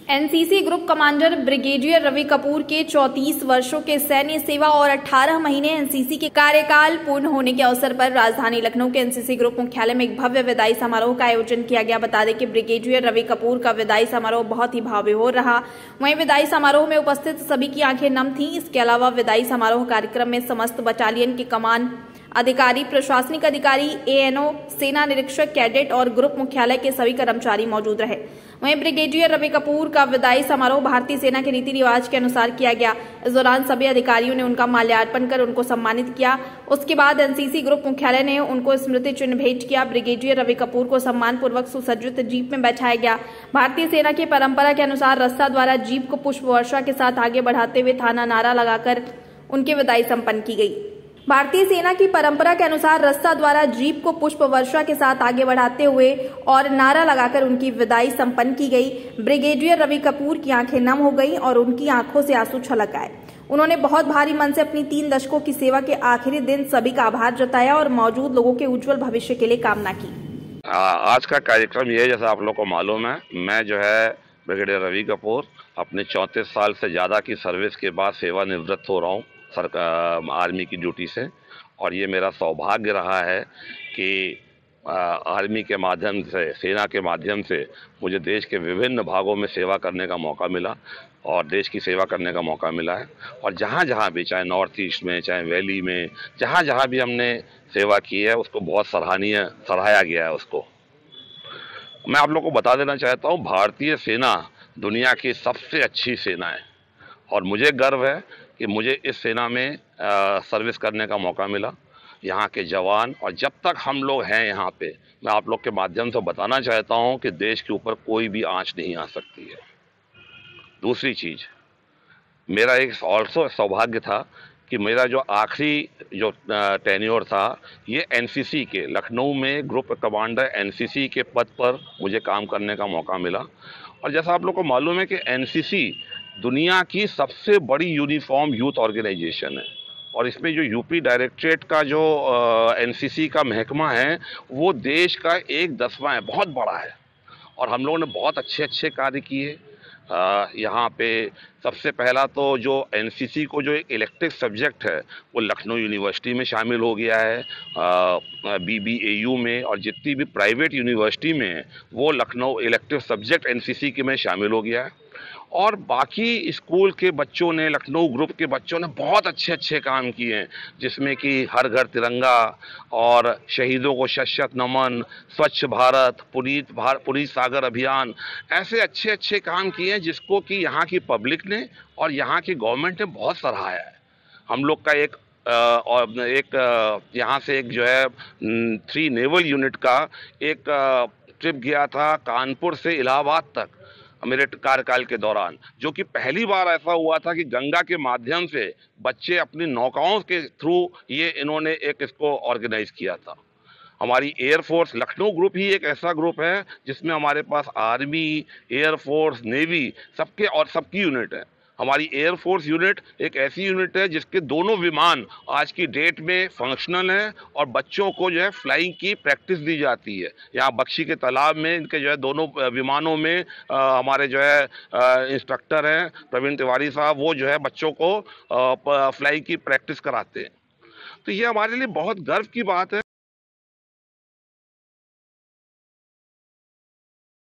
NCC group commander brigadier Ravi Kapoor के 34 वर्षों के सैन्य सेवा और 18 महीने एनसीसी के कार्यकाल पूर्ण होने के अवसर पर राजधानी लखनऊ के एनसीसी ग्रुप मुख्यालय में एक भव्य विदाई समारोह का आयोजन किया गया। बता दें कि ब्रिगेडियर रवि कपूर का विदाई समारोह बहुत ही भव्य रहा। वहीं विदाई समारोह में उपस्थित सभी की आंखें नम थीं। इसके अलावा विदाई समारोह कार्यक्रम में समस्त बटालियन के कमान अधिकारी, प्रशासनिक अधिकारी, एएनओ, सेना निरीक्षक, कैडेट और ग्रुप मुख्यालय के सभी कर्मचारी मौजूद रहे। वहीं ब्रिगेडियर रवि कपूर का विदाई समारोह भारतीय सेना के रीति रिवाज के अनुसार किया गया। इस दौरान सभी अधिकारियों ने उनका माल्यार्पण कर उनको सम्मानित किया। उसके बाद एनसीसी ग्रुप मुख्यालय ने उनको स्मृति चिन्ह भेंट किया। ब्रिगेडियर रवि कपूर को सम्मान पूर्वक सुसज्जित जीप में बैठाया गया। भारतीय सेना की परंपरा के अनुसार रस्सा द्वारा जीप को पुष्प वर्षा के साथ आगे बढ़ाते हुए थाना नारा लगाकर उनकी विदाई संपन्न की गई। भारतीय सेना की परंपरा के अनुसार रस्सा द्वारा जीप को पुष्प वर्षा के साथ आगे बढ़ाते हुए और नारा लगाकर उनकी विदाई संपन्न की गई। ब्रिगेडियर रवि कपूर की आंखें नम हो गईं और उनकी आंखों से आंसू छलक आए। उन्होंने बहुत भारी मन से अपनी 3 दशकों की सेवा के आखिरी दिन सभी का आभार जताया और मौजूद लोगों के उज्जवल भविष्य के लिए कामना की। आज का कार्यक्रम ये, जैसा आप लोग को मालूम है, मैं जो है ब्रिगेडियर रवि कपूर अपने 34 साल से ज़्यादा की सर्विस के बाद सेवानिवृत्त हो रहा हूँ आर्मी की ड्यूटी से। और ये मेरा सौभाग्य रहा है कि आर्मी के माध्यम से, सेना के माध्यम से मुझे देश के विभिन्न भागों में सेवा करने का मौका मिला और देश की सेवा करने का मौका मिला है। और जहाँ जहाँ भी, चाहे नॉर्थ ईस्ट में, चाहे वैली में, जहाँ जहाँ भी हमने सेवा की है, उसको बहुत सराहाया गया है। उसको मैं आप लोग को बता देना चाहता हूँ, भारतीय सेना दुनिया की सबसे अच्छी सेना है और मुझे गर्व है कि मुझे इस सेना में सर्विस करने का मौका मिला। यहाँ के जवान, और जब तक हम लोग हैं यहाँ पे, मैं आप लोग के माध्यम से बताना चाहता हूँ कि देश के ऊपर कोई भी आंच नहीं आ सकती है। दूसरी चीज़, मेरा एक ऑल्सो सौभाग्य था कि मेरा जो आखिरी जो टेन्योर था, ये एनसीसी के लखनऊ में ग्रुप कमांडर एनसीसी के पद पर मुझे काम करने का मौका मिला। और जैसा आप लोग को मालूम है कि एनसीसी दुनिया की सबसे बड़ी यूनिफॉर्म यूथ ऑर्गेनाइजेशन है और इसमें जो यूपी डायरेक्टरेट का जो एनसीसी का महकमा है, वो देश का 1/10वां है, बहुत बड़ा है। और हम लोगों ने बहुत अच्छे कार्य किए। यहाँ पे सबसे पहला तो जो एनसीसी को जो एक इलेक्टिव सब्जेक्ट है, वो लखनऊ यूनिवर्सिटी में शामिल हो गया है, बीबीएयू में, और जितनी भी प्राइवेट यूनिवर्सिटी में है, वो लखनऊ इलेक्टिव सब्जेक्ट एनसीसी के में शामिल हो गया है। और बाकी स्कूल के बच्चों ने, लखनऊ ग्रुप के बच्चों ने बहुत अच्छे काम किए हैं, जिसमें कि हर घर तिरंगा और शहीदों को शत-शत नमन, स्वच्छ भारत, पुनीत सागर अभियान, ऐसे अच्छे काम किए हैं जिसको कि यहाँ की पब्लिक ने और यहाँ की गवर्नमेंट ने बहुत सराहाया है। हम लोग का यहाँ से एक जो है 3 नेवल यूनिट का एक ट्रिप गया था कानपुर से इलाहाबाद तक मेरे कार्यकाल के दौरान, जो कि पहली बार ऐसा हुआ था कि गंगा के माध्यम से बच्चे अपनी नौकाओं के थ्रू ये इन्होंने एक इसको ऑर्गेनाइज किया था। हमारी एयरफोर्स, लखनऊ ग्रुप ही एक ऐसा ग्रुप है जिसमें हमारे पास आर्मी, एयरफोर्स, नेवी सबकी यूनिट है। हमारी एयरफोर्स यूनिट एक ऐसी यूनिट है जिसके दोनों विमान आज की डेट में फंक्शनल हैं और बच्चों को जो है फ्लाइंग की प्रैक्टिस दी जाती है। यहाँ बख्शी के तालाब में इनके जो है दोनों विमानों में हमारे जो है इंस्ट्रक्टर हैं प्रवीण तिवारी साहब, वो जो है बच्चों को फ्लाइंग की प्रैक्टिस कराते हैं। तो ये हमारे लिए बहुत गर्व की बात है।